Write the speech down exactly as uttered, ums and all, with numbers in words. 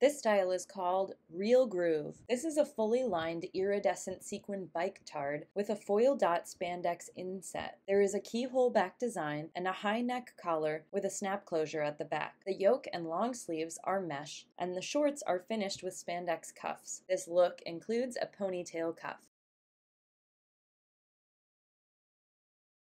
This style is called Real Groove. This is a fully lined iridescent sequin bike tard with a foil dot spandex inset. There is a keyhole back design and a high neck collar with a snap closure at the back. The yoke and long sleeves are mesh, and the shorts are finished with spandex cuffs. This look includes a ponytail cuff.